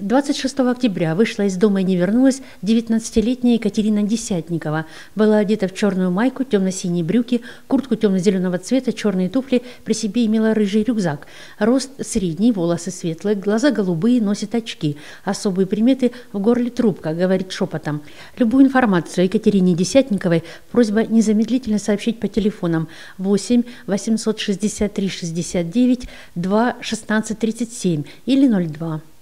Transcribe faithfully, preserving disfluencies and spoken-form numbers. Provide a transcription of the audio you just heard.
двадцать шестого октября вышла из дома и не вернулась девятнадцатилетняя Екатерина Десятникова. Была одета в черную майку, темно-синие брюки, куртку темно-зеленого цвета, черные туфли, при себе имела рыжий рюкзак. Рост средний, волосы светлые, глаза голубые, носит очки. Особые приметы: в горле трубка, говорит шепотом. Любую информацию о Екатерине Десятниковой просьба незамедлительно сообщить по телефонам восемь восемьсот шестьдесят три шестьдесят девять два шестнадцать тридцать семь или ноль два.